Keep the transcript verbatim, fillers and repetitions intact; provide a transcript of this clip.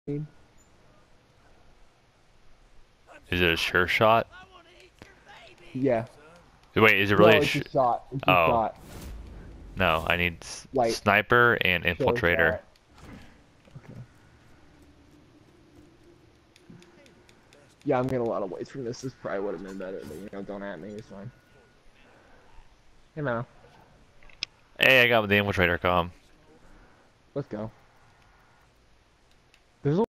Is it a sure shot? Yeah. Wait, is it No, really a it's sh a shot. It's a Oh, shot. no, I need s Like, sniper and sure infiltrator. shot. Okay. Yeah, I'm getting a lot of weights from this. This probably would have been better, but you know, don't at me. It's fine. Hey, man. Hey, I got the infiltrator com. Let's go. There's a